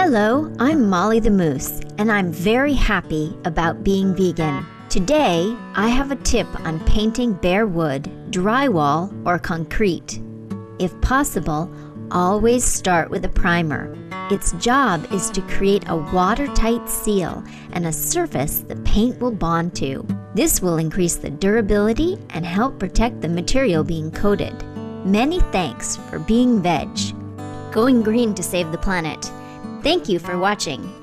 Hello, I'm Molly the Moose, and I'm very happy about being vegan. Today, I have a tip on painting bare wood, drywall, or concrete. If possible, always start with a primer. Its job is to create a watertight seal and a surface the paint will bond to. This will increase the durability and help protect the material being coated. Many thanks for being veg. Going green to save the planet. Thank you for watching.